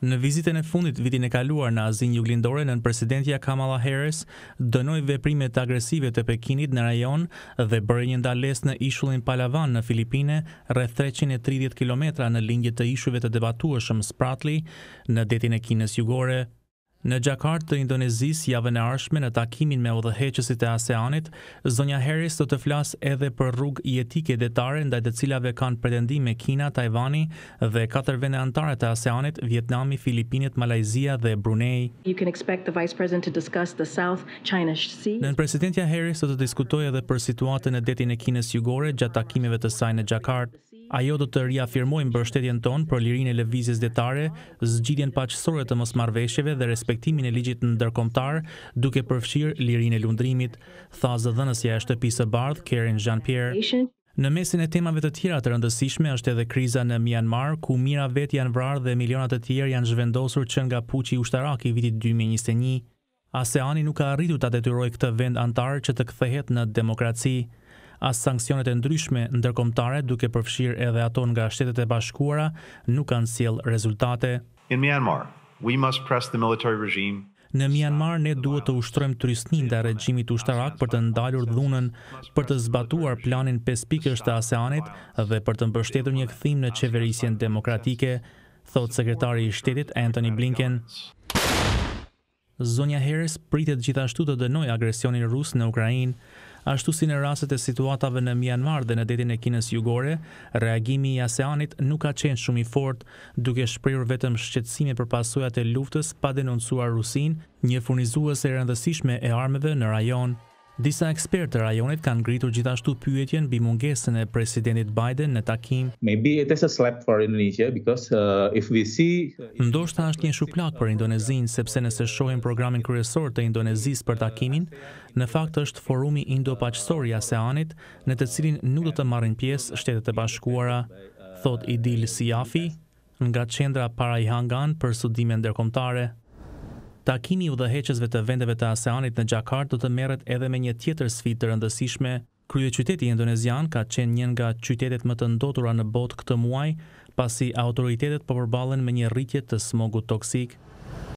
Në vizitën e fundit vitin e kaluar në Azisë Juglindore, nënpresidentja Kamala Harris dënoi veprimet agresive të Pekinit në rajon dhe bëri një ndalesë në ishullin Palawan në Filipine, rreth 330 kilometra në lindje të ishujve të debatueshëm spratli në detin e Kinës Jugore. Në Xhakarta të Indonezisë javën e ardhshme në takimin me udhëheqësit e ASEAN-it, zonja Harris do të flasë edhe për rrugë jetike detare ndaj të cilave kanë pretendime Kina, Tajvani dhe 4 vende anëtare të ASEAN-it, Vietnami, Filipinet, Malajzia dhe Brunei. You can expect the Vice President to discuss the South China Sea. Nënpresidentja Harris do të diskutojë edhe për situatën e detin e Kinës Jugore gjatë takimeve të saj në Xhakarta. Ajo do të riafirmojë mbështetjen tonë për lirinë e lëvizjes detare, zgjidhjen paqësore të mosmarrëveshjeve dhe respektimin e ligjit ndërkombëtar, duke përfshirë lirinë e lundrimit, tha zëdhënësja e shtëpisë së bardhë Karen Jean-Pierre. Në mesin e temave të tjera të rëndësishme është edhe kriza në Mianmar, ku mijëra vet janë vrarë dhe miliona të tjerë janë zhvendosur që nga puçi ushtarak i vitit 2021. ASEAN-i nuk ka arritur ta detyrojë këtë vend antar që të kthehet në demokraci. As sanksionet e ndryshme ndërkombëtare, duke përfshirë edhe ato nga Shtetet e Bashkuara, nuk kanë sjellë rezultate. In Myanmar, we must press the military regime. Në Mianmar ne duhet të ushtrojmë turistnin ndaj regjimit ushtarak për të ndalur dhunën, për të zbatuar planin 5 pikësh të ASEAN-it dhe për të mbështetur një kthim në qeverisjen demokratike, thot sekretari i shtetit Antony Blinken. Zonja Harris pritet gjithashtu të dënojë agresionin rus në Ukrainë. Ashtu si në rastet e situatave në Mianmar dhe në detin e Kinës Jugore, reagimi i ASEAN-it nuk ka qenë shumë i fortë, duke shprehur vetëm shqetësime për pasojat e luftës pa denoncuar Rusinë, një furnizuese e rëndësishme e armëve në rajon. Disa ekspertë të rajonit kanë ngritur gjithashtu pyetjen mbi mungesën e presidentit Biden në takim. Maybe it is a slap for Indonesia because if we see Ndoshta është një shuplak për Indonezinë, sepse nëse shohim programin kryesor të Indonezisë për takimin, në fakt është forumi indo-paqësor i ASEAN-it, në të cilin nuk do të marrin pjesë Shtetet e Bashkuara, thot Idil Siafi, nga qendra Paraihangan për studime ndërkombëtare. Takimi i udhëheqësve të vendeve të ASEAN-it në Xhakarta do të merret edhe me një tjetër sfidë të rëndësishme. Kryeqyteti indonezian ka qenë një nga qytetet më të ndotura në botë këtë muaj, pasi autoritetet po përballen me një rritje të smogut toksik.